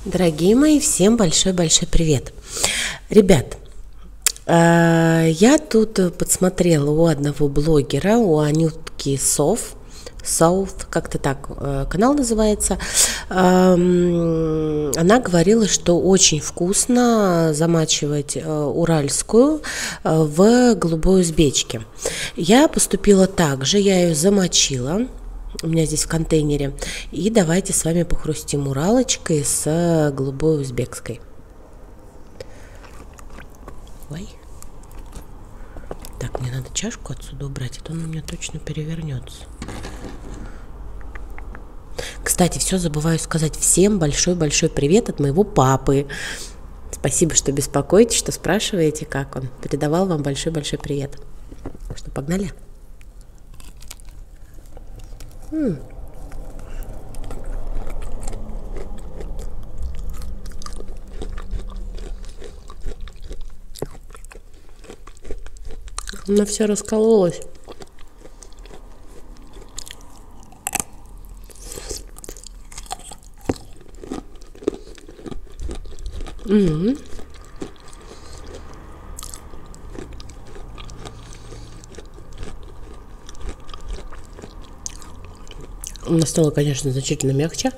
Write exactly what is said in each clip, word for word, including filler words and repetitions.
Дорогие мои, всем большой-большой привет. Ребят, я тут подсмотрела у одного блогера, у Анютки Сов, South, как-то так канал называется. Она говорила, что очень вкусно замачивать уральскую в голубой узбечке. Я поступила так же, я ее замочила. У меня здесь в контейнере. И давайте с вами похрустим уралочкой с голубой узбекской. Ой. Так, мне надо чашку отсюда убрать, а то он у меня точно перевернется. Кстати, все забываю сказать. Всем большой-большой привет от моего папы. Спасибо, что беспокоитесь, что спрашиваете, как он. Передавал вам большой-большой привет. Что, погнали? М-м. Она вся раскололась. М-м. Она стала, конечно, значительно мягче.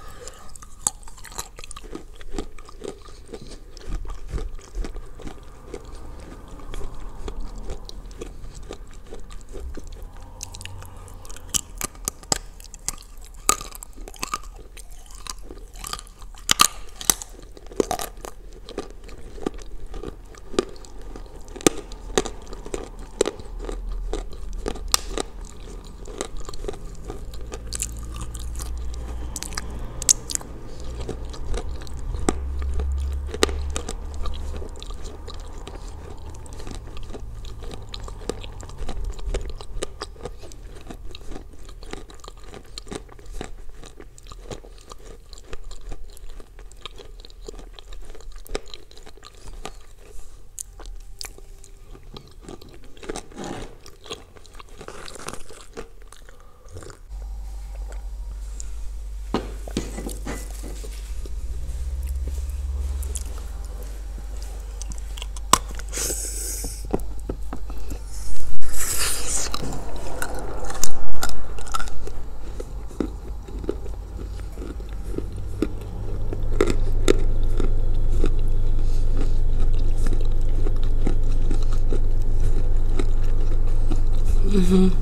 Угу.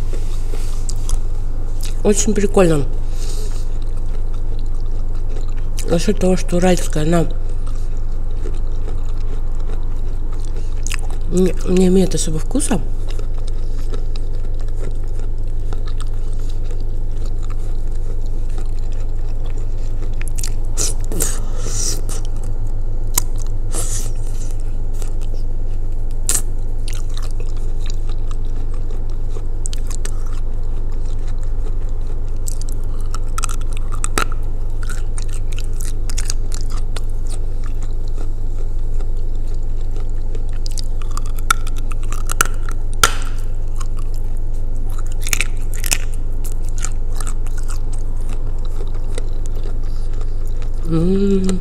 Очень прикольно. За счет того, что уральская, она не, не имеет особо вкуса. М-м-м.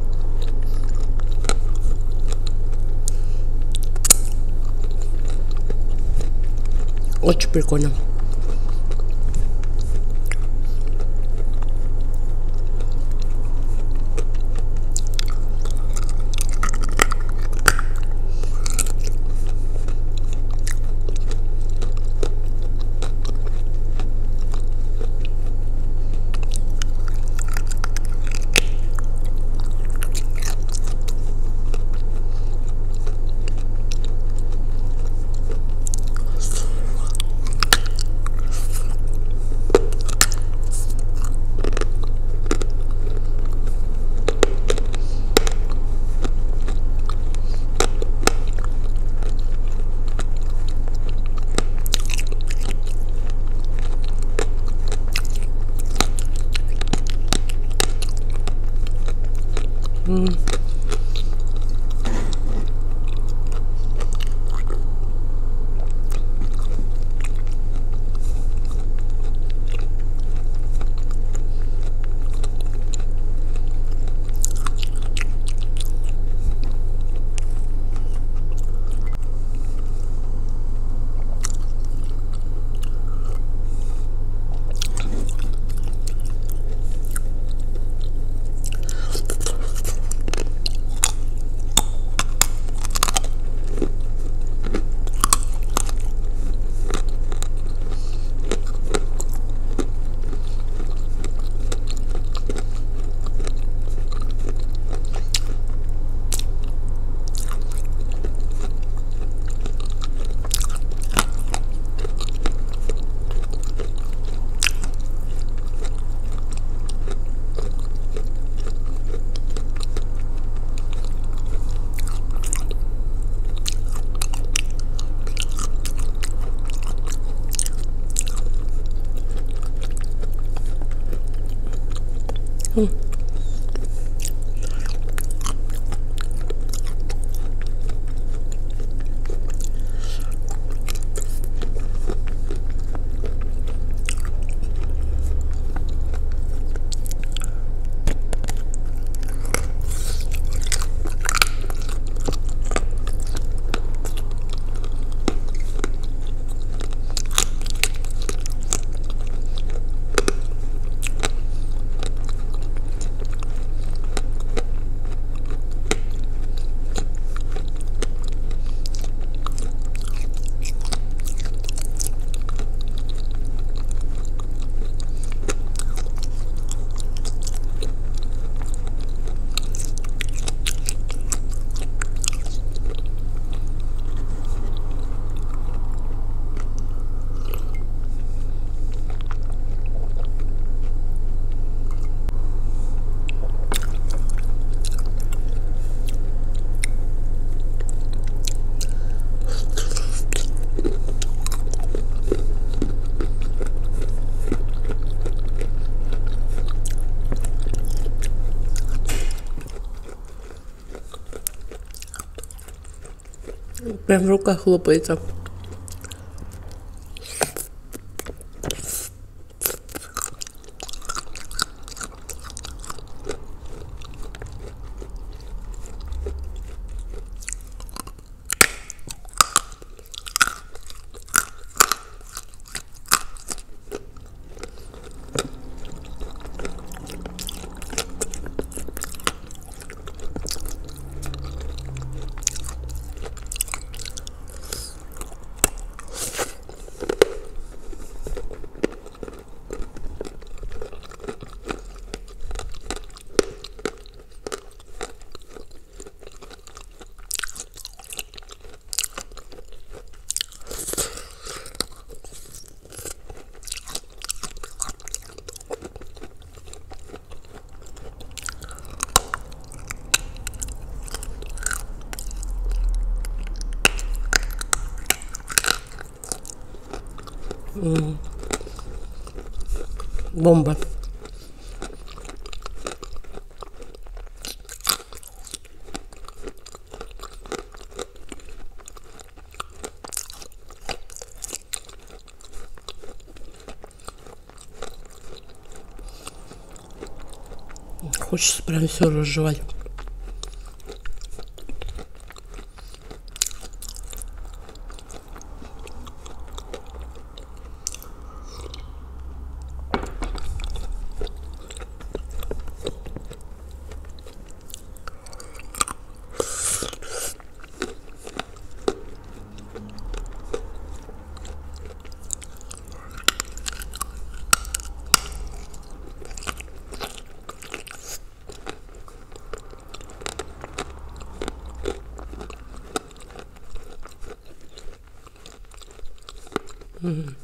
Очень прикольно. М-м. Прям в руках хлопается. М-м. Бомба. Хочется прям все разжевать. М-м.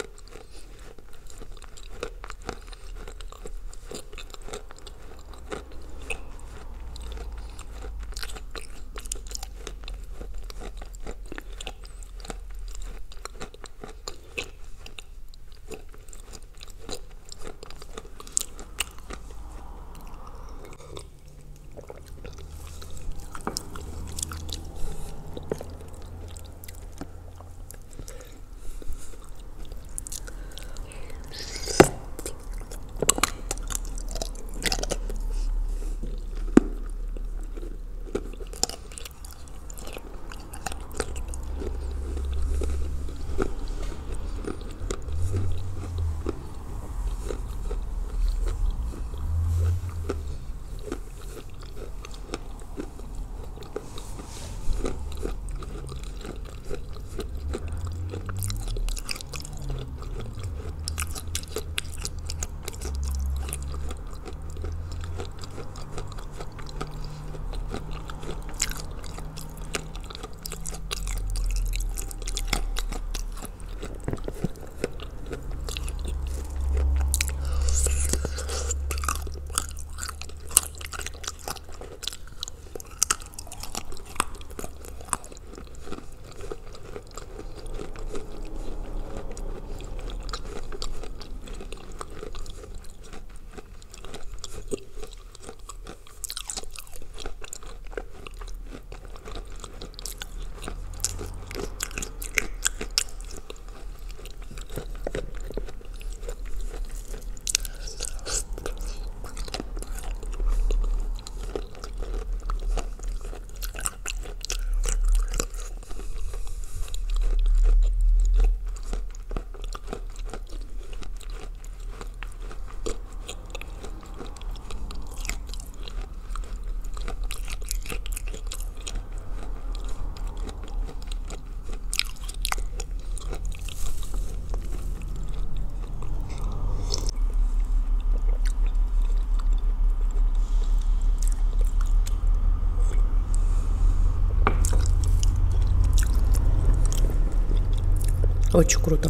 Очень круто.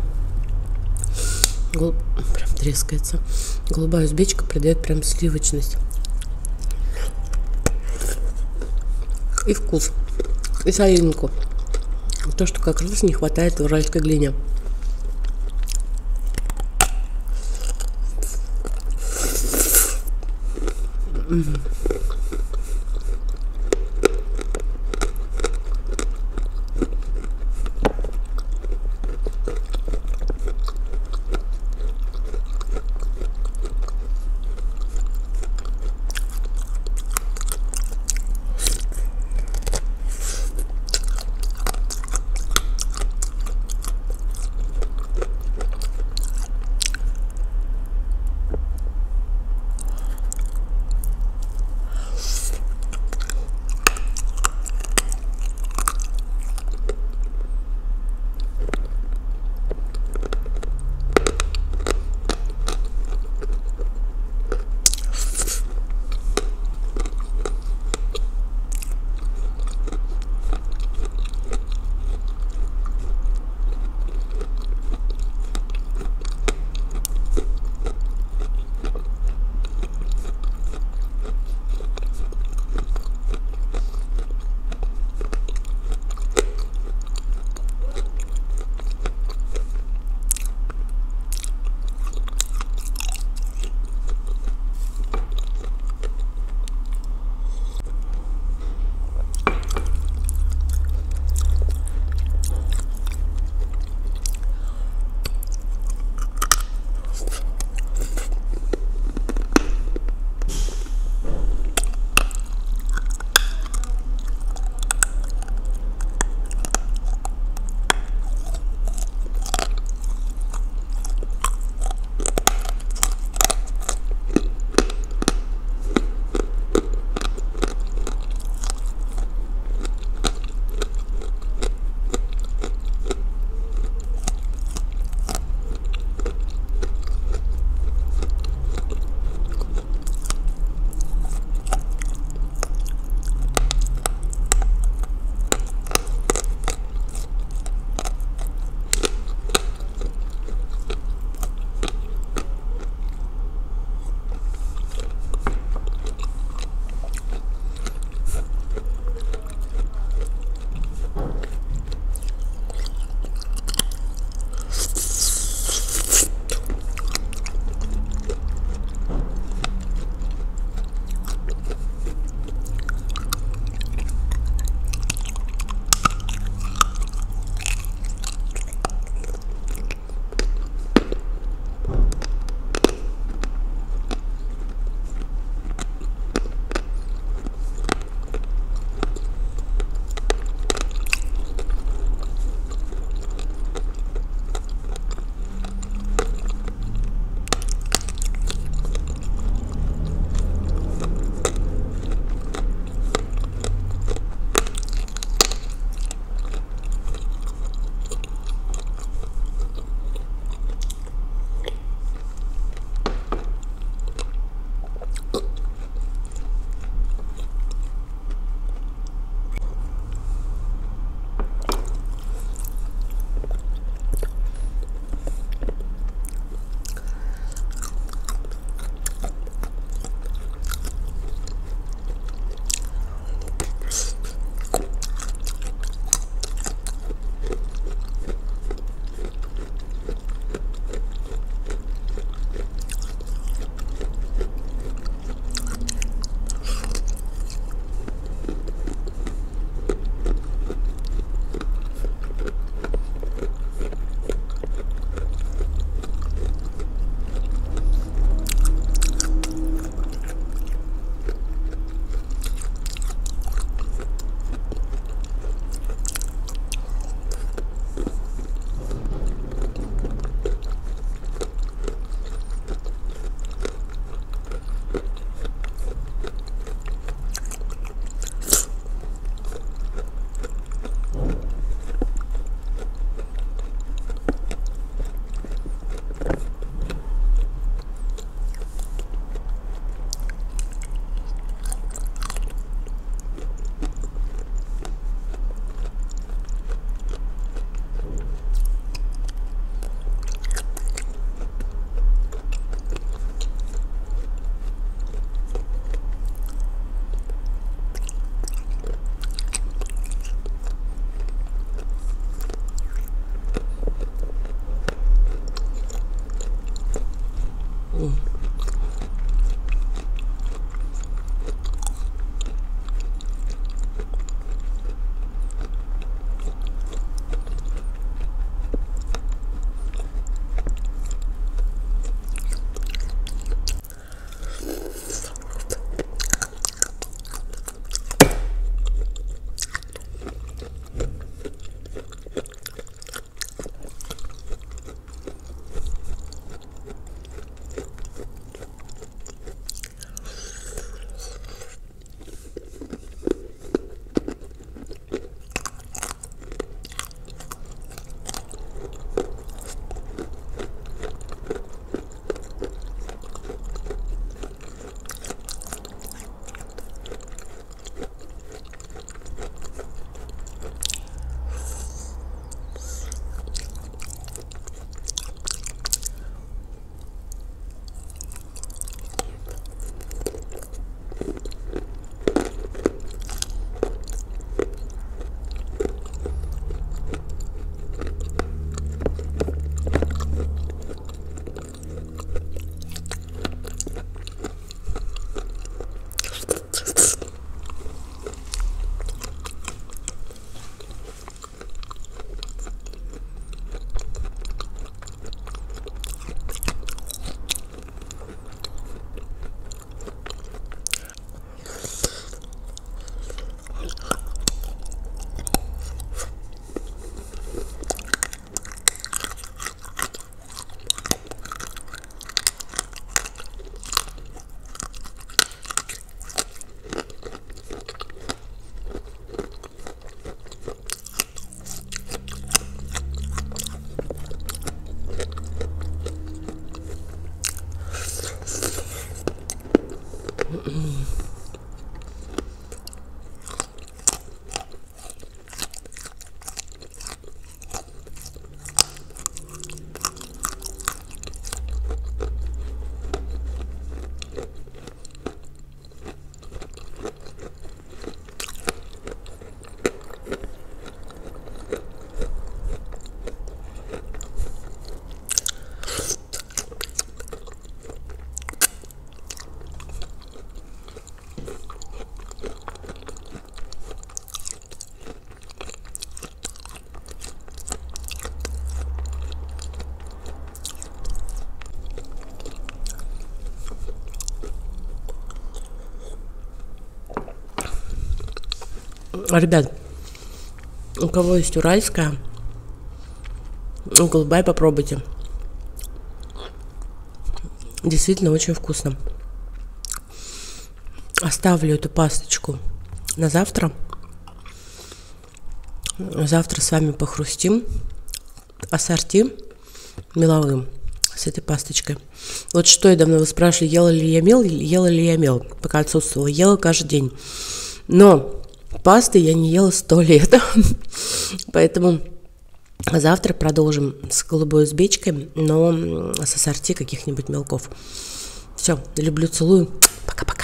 Гол... Прям трескается. Голубая узбечка придает прям сливочность. И вкус. И солинку. То, что как раз не хватает в уральской глине. М-м. Ребят, у кого есть уральская, голубая, попробуйте. Действительно очень вкусно. Оставлю эту пасточку на завтра. Завтра с вами похрустим ассорти меловым с этой пасточкой. Вот что я давно вы спрашивали, ела ли я мел, ела ли я мел, пока отсутствовала. Ела каждый день. Но пасты я не ела сто лет. Поэтому завтра продолжим с голубой узбечкой, но с ассорти каких-нибудь мелков. Все, люблю, целую. Пока-пока.